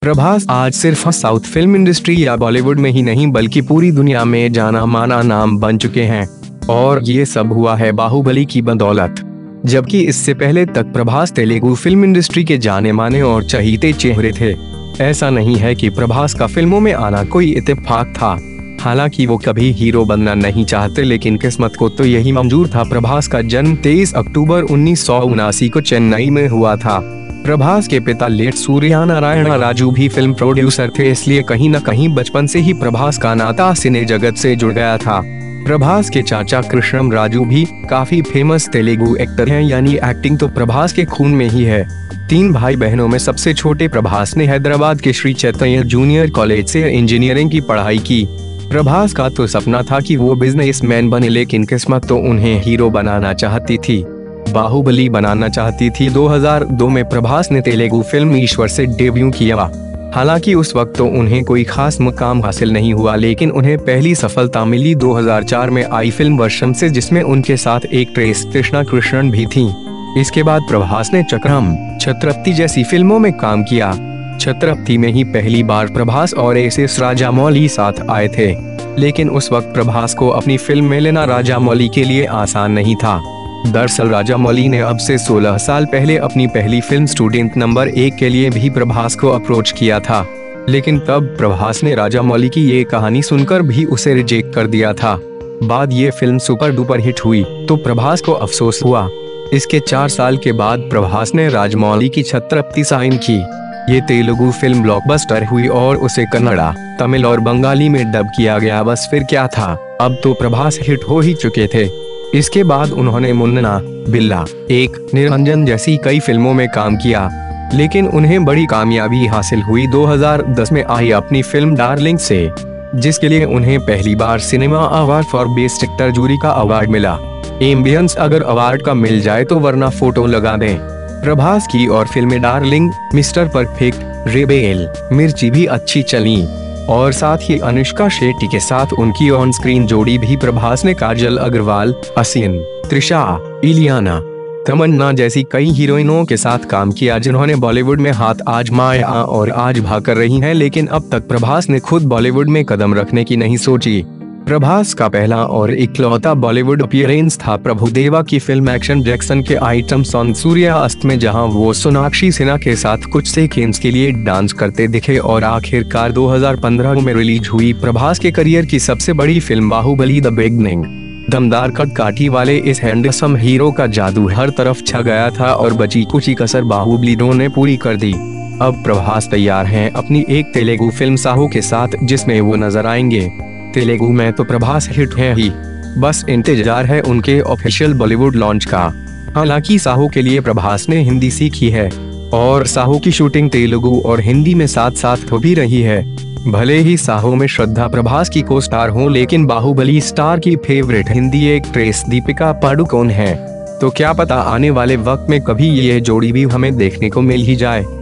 प्रभास आज सिर्फ south film industry या बॉलीवुड में ही नहीं बल्कि पूरी दुनिया में जाना माना नाम बन चुके हैं, और ये सब हुआ है बाहुबली की बदौलत। जबकि इससे पहले तक प्रभास तेलुगु फिल्म इंडस्ट्री के जाने माने और चहीते चेहरे थे। ऐसा नहीं है कि प्रभास का फिल्मों में आना कोई इत्तेफाक था। हालांकि वो कभी हीरो बनना नहीं चाहते, लेकिन किस्मत को तो यही मंजूर था। प्रभास का जन्म 23 अक्टूबर 1979 को चेन्नई में हुआ था। प्रभास के पिता लेट सूर्या नारायण राजू भी फिल्म प्रोड्यूसर थे, इसलिए कहीं न कहीं बचपन से ही प्रभास का नाता सिने जगत से जुड़ गया था। प्रभास के चाचा कृष्णम राजू भी काफी फेमस तेलुगु एक्टर हैं, यानी एक्टिंग तो प्रभास के खून में ही है। 3 भाई बहनों में सबसे छोटे प्रभास ने हैदराबाद के श्री चैतन्य जूनियर कॉलेज से इंजीनियरिंग की पढ़ाई की। प्रभास का तो सपना था कि वो बिजनेसमैन बने, लेकिन किस्मत तो उन्हें हीरो बनाना चाहती थी, बाहुबली बनाना चाहती थी। 2002 में प्रभास ने तेलुगु फिल्म ईश्वर से डेब्यू किया। हालांकि उस वक्त तो उन्हें कोई खास मुकाम हासिल नहीं हुआ, लेकिन उन्हें पहली सफलता मिली 2004 में आई फिल्म वर्षम से, जिसमें उनके साथ एक्ट्रेस तृष्णा कृष्णन भी थी। इसके बाद प्रभास ने चक्रम, छत्रपति जैसी फिल्मों में काम किया। छत्रपति में ही पहली बार प्रभास और एस राजामौली साथ आए थे, लेकिन उस वक्त प्रभास को अपनी फिल्म में लेना राजामौली के लिए आसान नहीं था। दरअसल राजामौली ने अब से 16 साल पहले अपनी पहली फिल्म स्टूडेंट नंबर 1 के लिए भी प्रभास को अप्रोच किया था, लेकिन तब प्रभास ने राजामौली की ये कहानी सुनकर भी उसे रिजेक्ट कर दिया था। बाद ये फिल्म सुपर डुपर हिट हुई तो प्रभास को अफसोस हुआ। इसके 4 साल के बाद प्रभास ने राजामौली की छत्रपति साइन की। ये तेलुगु फिल्म ब्लॉकबस्टर हुई और उसे कन्नड़ा, तमिल और बंगाली में डब किया गया। बस फिर क्या था, अब तो प्रभास हिट हो ही चुके थे। इसके बाद उन्होंने मुन्ना, बिल्ला, एक, निरंजन जैसी कई फिल्मों में काम किया, लेकिन उन्हें बड़ी कामयाबी हासिल हुई 2010 में आई अपनी फिल्म डार्लिंग से, जिसके लिए उन्हें पहली बार cinema award for best actor jury का अवार्ड मिला। एम्बियंस अगर अवार्ड का मिल जाए तो वरना फोटो लगा दें। प्रभास की और फिल्में डार्लिंग, मिस्टर परफेक्ट, रेबेल, मिर्ची भी अच्छी चली, और साथ ही अनुष्का शेट्टी के साथ उनकी ऑन स्क्रीन जोड़ी भी प्रभास ने काजल अग्रवाल, असिन, त्रिशा, इलियाना, तमन्ना जैसी कई हीरोइनों के साथ काम किया, जिन्होंने बॉलीवुड में हाथ आजमाया और आज भाग कर रही हैं। लेकिन अब तक प्रभास ने खुद बॉलीवुड में कदम रखने की नहीं सोची। प्रभास का पहला और इकलौता बॉलीवुड अपीयरेंस था प्रभुदेवा की फिल्म एक्शन जैक्सन के आइटम सॉन्ग सूर्यास्त में, जहां वो सोनाक्षी सिन्हा के साथ कुछ सेकेंड्स के लिए डांस करते दिखे। और आखिरकार 2015 में रिलीज हुई प्रभास के करियर की सबसे बड़ी फिल्म बाहुबली द बिगनिंग। दमदार कटकाठी वाले इस हैंडसम हीरो का जादू हर तरफ छा गया था और बची कुची कसर बाहुबली 2 ने पूरी कर दी। अब प्रभास तैयार हैं अपनी एक तेलुगु फिल्म साहो के साथ, जिसमें वो नजर आएंगे। तेलुगु में तो प्रभास हिट है ही, बस इंतजार है उनके ऑफिशियल बॉलीवुड लॉन्च का। हालांकि साहो के लिए प्रभास ने हिंदी सीखी है और साहो की शूटिंग तेलुगु और हिंदी में साथ साथ हो भी रही है। भले ही साहो में श्रद्धा प्रभास की को स्टार हो, लेकिन बाहुबली स्टार की फेवरेट हिंदी एक्ट्रेस दीपिका पादुकोण है। तो क्या पता आने वाले वक्त में कभी ये जोड़ी भी हमें देखने को मिल ही जाए।